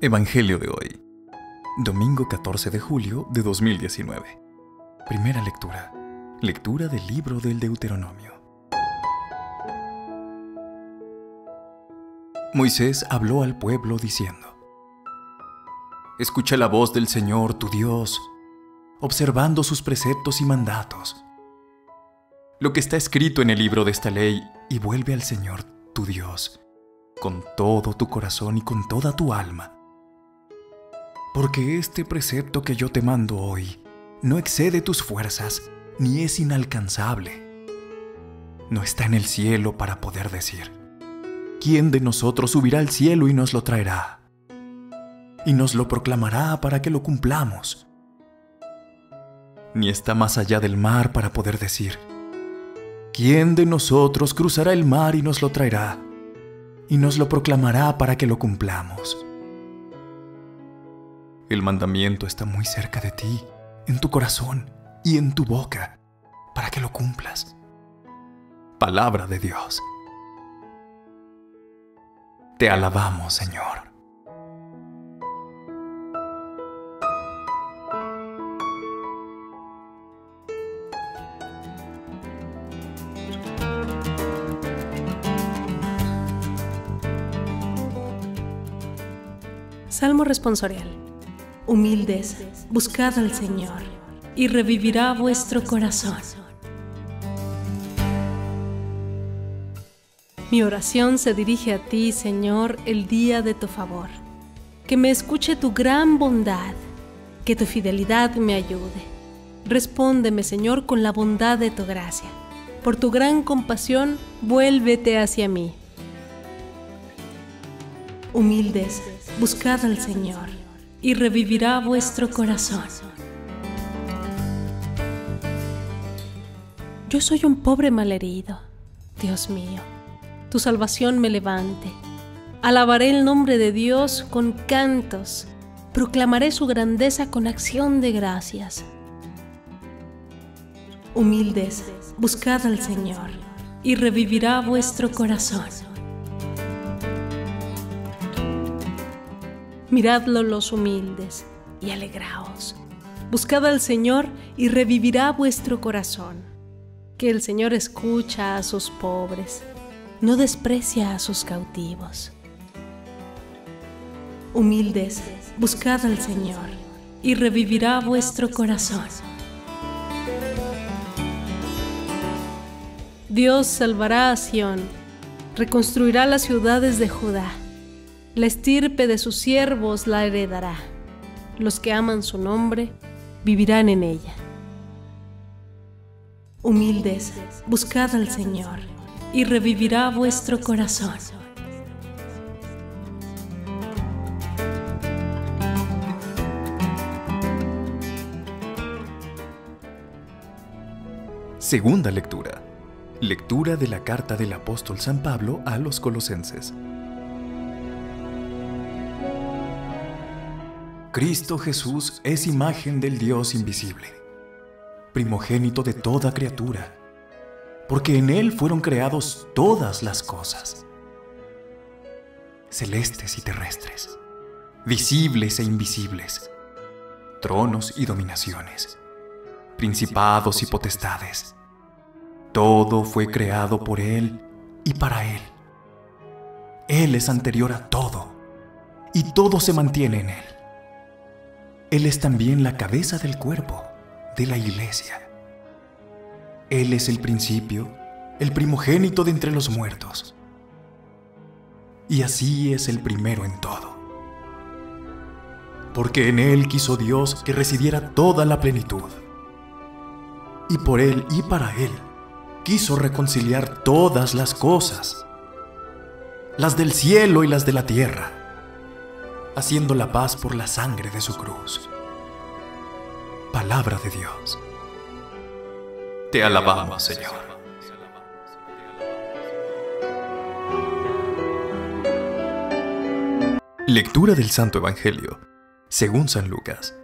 Evangelio de hoy, domingo 14 de julio de 2019. Primera lectura. Lectura del libro del Deuteronomio. Moisés habló al pueblo diciendo: Escucha la voz del Señor tu Dios, observando sus preceptos y mandatos. Lo que está escrito en el libro de esta ley, y vuelve al Señor tu Dios, con todo tu corazón y con toda tu alma. Porque este precepto que yo te mando hoy no excede tus fuerzas, ni es inalcanzable. No está en el cielo para poder decir: ¿quién de nosotros subirá al cielo y nos lo traerá? Y nos lo proclamará para que lo cumplamos. Ni está más allá del mar para poder decir: ¿quién de nosotros cruzará el mar y nos lo traerá? Y nos lo proclamará para que lo cumplamos. El mandamiento está muy cerca de ti, en tu corazón y en tu boca, para que lo cumplas. Palabra de Dios. Te alabamos, Señor. Salmo responsorial. Humildes, buscad al Señor, y revivirá vuestro corazón. Mi oración se dirige a ti, Señor, el día de tu favor. Que me escuche tu gran bondad, que tu fidelidad me ayude. Respóndeme, Señor, con la bondad de tu gracia. Por tu gran compasión, vuélvete hacia mí. Humildes, buscad al Señor, y revivirá vuestro corazón. Yo soy un pobre malherido, Dios mío, tu salvación me levante. Alabaré el nombre de Dios con cantos, proclamaré su grandeza con acción de gracias. Humildes, buscad al Señor, y revivirá vuestro corazón. Miradlo los humildes, y alegraos. Buscad al Señor, y revivirá vuestro corazón. Que el Señor escucha a sus pobres, no desprecia a sus cautivos. Humildes, buscad al Señor, y revivirá vuestro corazón. Dios salvará a Sión, reconstruirá las ciudades de Judá. La estirpe de sus siervos la heredará. Los que aman su nombre vivirán en ella. Humildes, buscad al Señor, y revivirá vuestro corazón. Segunda lectura. Lectura de la carta del apóstol San Pablo a los Colosenses. Cristo Jesús es imagen del Dios invisible, primogénito de toda criatura, porque en Él fueron creados todas las cosas, celestes y terrestres, visibles e invisibles, tronos y dominaciones, principados y potestades. Todo fue creado por Él y para Él. Él es anterior a todo, y todo se mantiene en Él. Él es también la cabeza del cuerpo, de la iglesia. Él es el principio, el primogénito de entre los muertos. Y así es el primero en todo. Porque en Él quiso Dios que residiera toda la plenitud. Y por Él y para Él quiso reconciliar todas las cosas, las del cielo y las de la tierra, haciendo la paz por la sangre de su cruz. Palabra de Dios. Te alabamos, Señor. Lectura del Santo Evangelio, según San Lucas.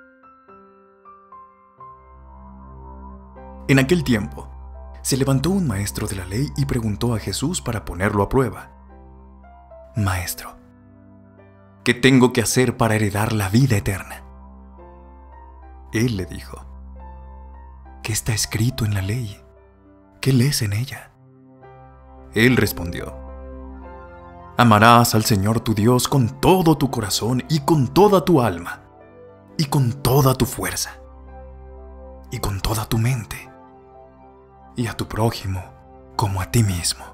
En aquel tiempo, se levantó un maestro de la ley y preguntó a Jesús para ponerlo a prueba: Maestro, ¿qué tengo que hacer para heredar la vida eterna? Él le dijo, ¿qué está escrito en la ley? ¿Qué lees en ella? Él respondió, amarás al Señor tu Dios con todo tu corazón y con toda tu alma, y con toda tu fuerza, y con toda tu mente, y a tu prójimo como a ti mismo.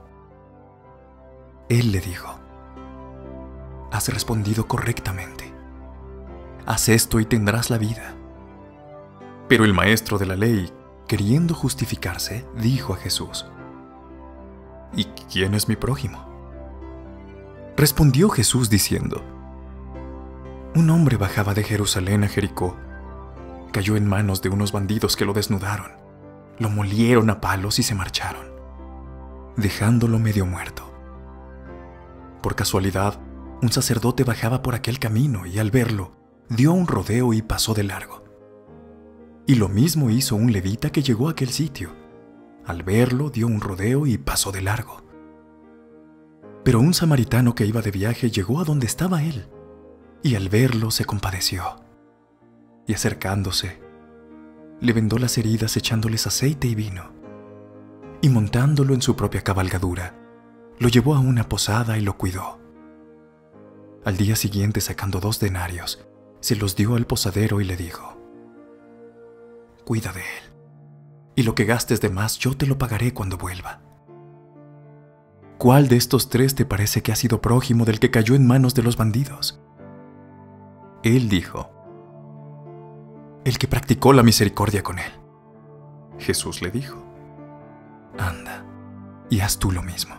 Él le dijo, has respondido correctamente. Haz esto y tendrás la vida. Pero el maestro de la ley, queriendo justificarse, dijo a Jesús, ¿y quién es mi prójimo? Respondió Jesús diciendo, un hombre bajaba de Jerusalén a Jericó. Cayó en manos de unos bandidos que lo desnudaron, lo molieron a palos y se marcharon, dejándolo medio muerto. Por casualidad, un sacerdote bajaba por aquel camino y al verlo, dio un rodeo y pasó de largo. Y lo mismo hizo un levita que llegó a aquel sitio. Al verlo, dio un rodeo y pasó de largo. Pero un samaritano que iba de viaje llegó a donde estaba él, y al verlo se compadeció. Y acercándose, le vendó las heridas echándoles aceite y vino. Y montándolo en su propia cabalgadura, lo llevó a una posada y lo cuidó. Al día siguiente, sacando 2 denarios, se los dio al posadero y le dijo, cuida de él, y lo que gastes de más yo te lo pagaré cuando vuelva. ¿Cuál de estos 3 te parece que ha sido prójimo del que cayó en manos de los bandidos? Él dijo, el que practicó la misericordia con él. Jesús le dijo, anda y haz tú lo mismo.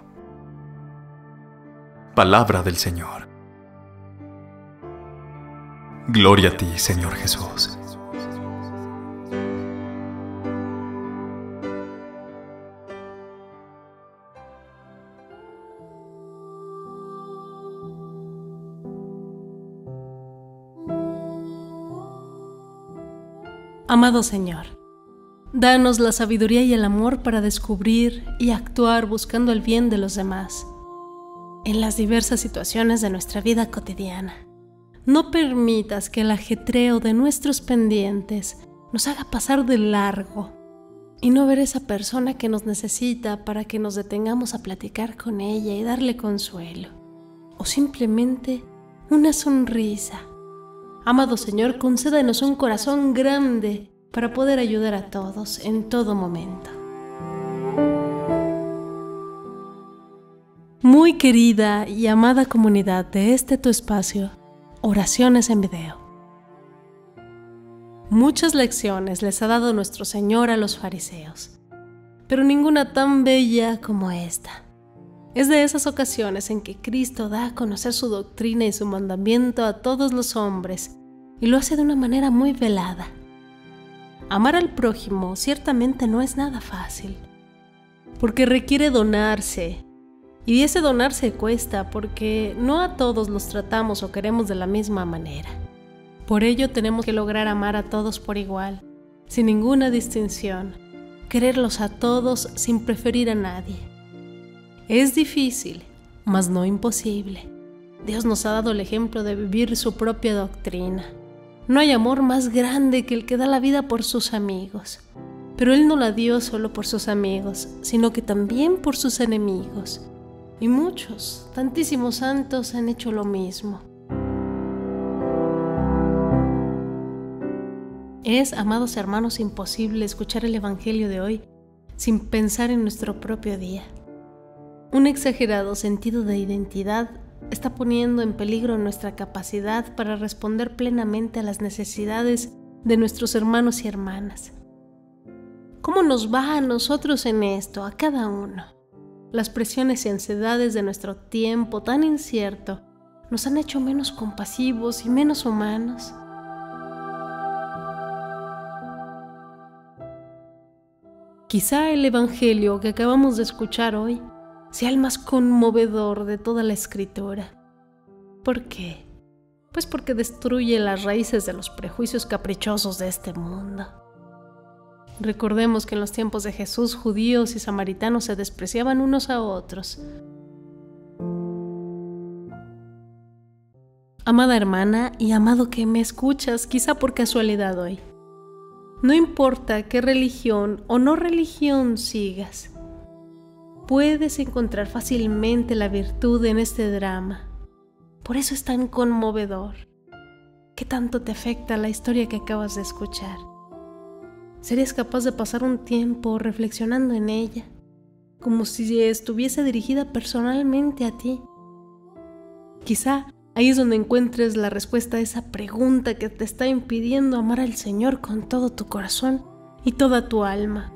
Palabra del Señor. Gloria a ti, Señor Jesús. Amado Señor, danos la sabiduría y el amor para descubrir y actuar buscando el bien de los demás en las diversas situaciones de nuestra vida cotidiana. No permitas que el ajetreo de nuestros pendientes nos haga pasar de largo y no ver esa persona que nos necesita para que nos detengamos a platicar con ella y darle consuelo, o simplemente una sonrisa. Amado Señor, concédanos un corazón grande para poder ayudar a todos en todo momento. Muy querida y amada comunidad de este tu espacio, Oraciones en Video. Muchas lecciones les ha dado nuestro Señor a los fariseos, pero ninguna tan bella como esta. Es de esas ocasiones en que Cristo da a conocer su doctrina y su mandamiento a todos los hombres, y lo hace de una manera muy velada. Amar al prójimo ciertamente no es nada fácil, porque requiere donarse, y ese donarse cuesta porque no a todos los tratamos o queremos de la misma manera. Por ello tenemos que lograr amar a todos por igual, sin ninguna distinción, quererlos a todos sin preferir a nadie. Es difícil, mas no imposible. Dios nos ha dado el ejemplo de vivir su propia doctrina. No hay amor más grande que el que da la vida por sus amigos. Pero Él no la dio solo por sus amigos, sino que también por sus enemigos. Y muchos, tantísimos santos han hecho lo mismo. Es, amados hermanos, imposible escuchar el Evangelio de hoy sin pensar en nuestro propio día. Un exagerado sentido de identidad está poniendo en peligro nuestra capacidad para responder plenamente a las necesidades de nuestros hermanos y hermanas. ¿Cómo nos va a nosotros en esto, a cada uno? Las presiones y ansiedades de nuestro tiempo tan incierto nos han hecho menos compasivos y menos humanos. Quizá el Evangelio que acabamos de escuchar hoy sea el más conmovedor de toda la Escritura. ¿Por qué? Pues porque destruye las raíces de los prejuicios caprichosos de este mundo. Recordemos que en los tiempos de Jesús, judíos y samaritanos se despreciaban unos a otros. Amada hermana y amado que me escuchas, quizá por casualidad hoy. No importa qué religión o no religión sigas, puedes encontrar fácilmente la virtud en este drama. Por eso es tan conmovedor. ¿Qué tanto te afecta la historia que acabas de escuchar? ¿Serías capaz de pasar un tiempo reflexionando en ella, como si estuviese dirigida personalmente a ti? Quizá ahí es donde encuentres la respuesta a esa pregunta que te está impidiendo amar al Señor con todo tu corazón y toda tu alma.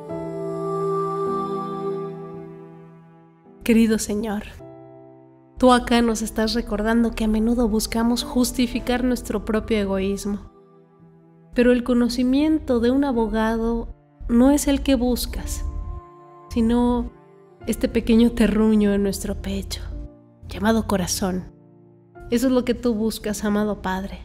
Querido Señor, tú acá nos estás recordando que a menudo buscamos justificar nuestro propio egoísmo. Pero el conocimiento de un abogado no es el que buscas, sino este pequeño terruño en nuestro pecho, llamado corazón. Eso es lo que tú buscas, amado Padre.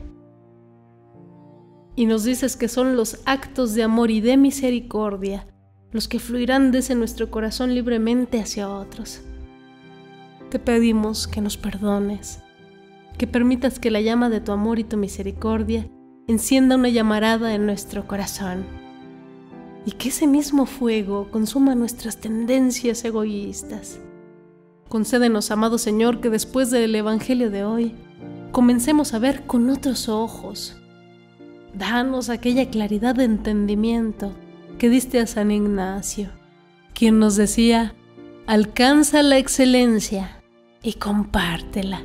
Y nos dices que son los actos de amor y de misericordia los que fluirán desde nuestro corazón libremente hacia otros. Te pedimos que nos perdones, que permitas que la llama de tu amor y tu misericordia encienda una llamarada en nuestro corazón y que ese mismo fuego consuma nuestras tendencias egoístas. Concédenos, amado Señor, que después del Evangelio de hoy comencemos a ver con otros ojos. Danos aquella claridad de entendimiento que diste a San Ignacio, quien nos decía: alcanza la excelencia y compártela.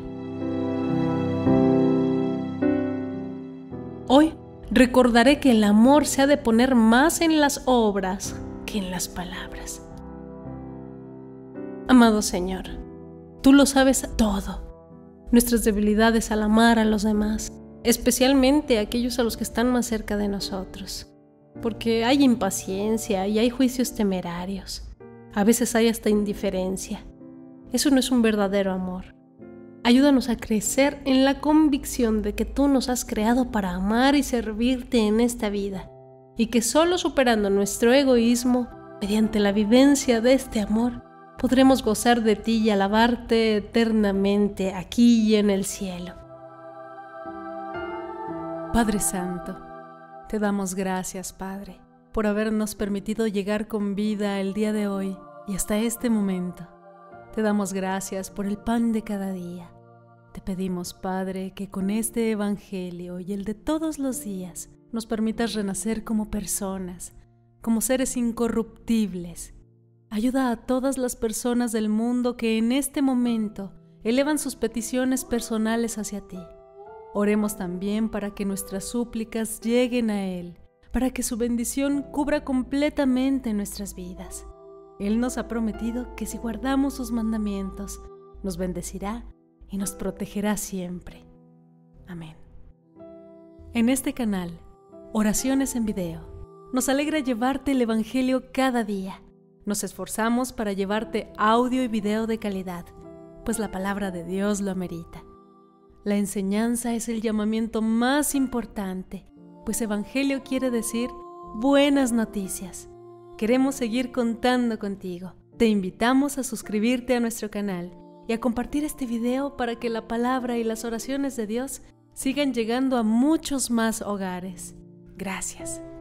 Hoy recordaré que el amor se ha de poner más en las obras que en las palabras. Amado Señor, tú lo sabes todo, nuestras debilidades al amar a los demás, especialmente a aquellos a los que están más cerca de nosotros, porque hay impaciencia y hay juicios temerarios, a veces hay hasta indiferencia. Eso no es un verdadero amor. Ayúdanos a crecer en la convicción de que tú nos has creado para amar y servirte en esta vida, y que solo superando nuestro egoísmo, mediante la vivencia de este amor, podremos gozar de ti y alabarte eternamente aquí y en el cielo. Padre Santo, te damos gracias, Padre, por habernos permitido llegar con vida el día de hoy y hasta este momento. Te damos gracias por el pan de cada día. Te pedimos, Padre, que con este Evangelio y el de todos los días nos permitas renacer como personas, como seres incorruptibles. Ayuda a todas las personas del mundo que en este momento elevan sus peticiones personales hacia ti. Oremos también para que nuestras súplicas lleguen a Él, para que su bendición cubra completamente nuestras vidas. Él nos ha prometido que si guardamos sus mandamientos, nos bendecirá y nos protegerá siempre. Amén. En este canal, Oraciones en Video, nos alegra llevarte el Evangelio cada día. Nos esforzamos para llevarte audio y video de calidad, pues la palabra de Dios lo amerita. La enseñanza es el llamamiento más importante, pues Evangelio quiere decir buenas noticias. Queremos seguir contando contigo. Te invitamos a suscribirte a nuestro canal y a compartir este video para que la palabra y las oraciones de Dios sigan llegando a muchos más hogares. Gracias.